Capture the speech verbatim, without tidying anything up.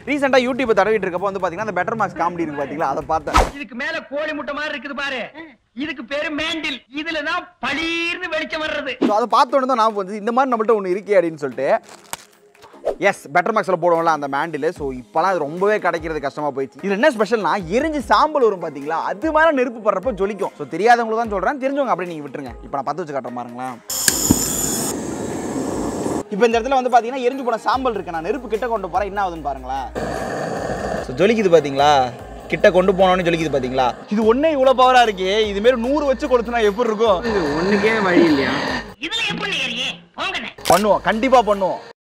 ரீசெண்டா யூடியூப் தடவிட்டு இருக்கப்போ வந்து பாத்தீங்கன்னா அந்த பெட்டர் மார்க்ஸ் காமெடி இருக்கு பாத்தீங்களா, அதை பார்த்தேன். இதுக்கு மேல கோழி முட்டை மாதிரி இருக்குது பாரு, இதுக்கு பேரு மேண்டில். இதுல தான் பளீர்னு வெளிச்சம் வர்றது. சோ அதை பார்த்த உடனே தான் நான் வந்து இந்த மாதிரி நம்மள்ட்ட ஒன்னு இருக்கே அப்படின்னு சொல்லிட்டு எஸ் பெட்டர் மார்க்ஸில் போடுவோம்ல அந்த மேண்டில். ஸோ இப்போலாம் அது ரொம்பவே கிடைக்கிறது கஷ்டமாக போயிடுச்சு. இது என்ன ஸ்பெஷல்னா எரிஞ்சு சாம்பல் வரும் பார்த்தீங்களா, அது மேலே நெருப்பு படுறப்போ ஜொலிக்கும். ஸோ தெரியாதவங்களுக்கு தான் சொல்கிறேன், தெரிஞ்சவங்க அப்படியே நீங்கள் விட்டுருங்க. இப்போ நான் பற்ற வச்சு காட்டுறேன் பாருங்களேன். இப்போ இந்த இடத்துல வந்து பார்த்தீங்கன்னா எரிஞ்சு போன சாம்பல் இருக்கு. நான் நெருப்பு கிட்ட கொண்டு போகிறேன், என்ன ஆகுதுன்னு பாருங்களேன். ஸோ ஜொலிக்குது பார்த்தீங்களா, கிட்ட கொண்டு போனோன்னு ஜொலிக்குது பார்த்தீங்களா. இது ஒன்றே இவ்வளோ பவராக இருக்கு. இதுமாரி நூறு வச்சு கொடுத்தனா எப்படி இருக்கும்? ஒன்றுக்கே வழி இல்லையா? பண்ணுவோம், கண்டிப்பாக பண்ணுவோம்.